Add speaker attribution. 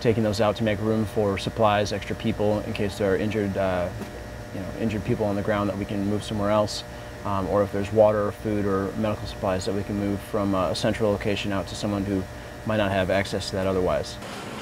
Speaker 1: taking those out to make room for supplies, extra people in case there are injured, injured people on the ground that we can move somewhere else, or if there's water, food, or medical supplies that we can move from a central location out to someone who might not have access to that otherwise.